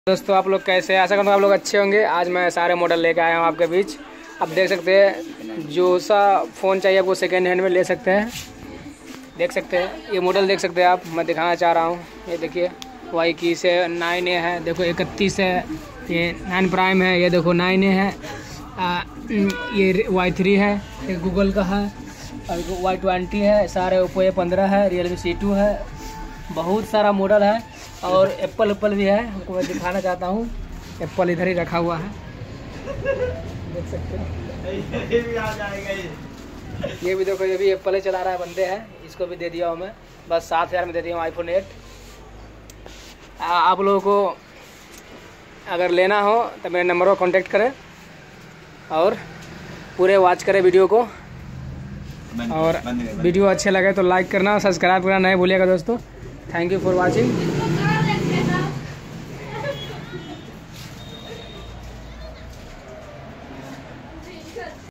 दोस्तों आप लोग कैसे हैं? आशा करता हूँ आप लोग अच्छे होंगे। आज मैं सारे मॉडल लेकर आया हूँ आपके बीच। आप देख सकते हैं जो सा फ़ोन चाहिए आपको सेकेंड हैंड में ले सकते हैं। देख सकते हैं ये मॉडल देख सकते हैं आप। मैं दिखाना चाह रहा हूँ, ये देखिए वाई की से 9A है, देखो 31 है, ये 9 प्राइम है, ये देखो 9A है, ये Y3 है, ये गूगल का है, और Y20 है, सारे ओप्पो A15 है, Realme C2 है, बहुत सारा मॉडल है। और एप्पल भी है, हमको मैं दिखाना चाहता हूँ। एप्पल इधर ही रखा हुआ है, देख सकते हैं। ये भी आ जाएगा, ये भी देखो, ये भी एप्पल ही चला रहा है बंदे हैं। इसको भी दे दिया हूँ मैं, बस 7,000 में दे दिया हूँ iPhone 8। आप लोगों को अगर लेना हो तो मेरे नंबर को कांटेक्ट करें और पूरे वॉच करें वीडियो को। और वीडियो अच्छे लगे तो लाइक करना, सब्सक्राइब करना नहीं भूलिएगा दोस्तों। Thank you for watching.